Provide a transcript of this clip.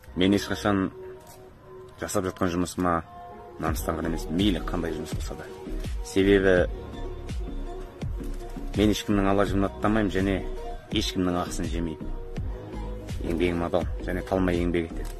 Мен ешқашан жасап жатқан жұмысыма намыстанған емеспін, мейлі қандай жұмыс болса да. Себебі мен ешкімнің ала жүгін аттамаймын және ешкімнің ақысын жемеймін. Еңбегім адал және талмай еңбек етемін.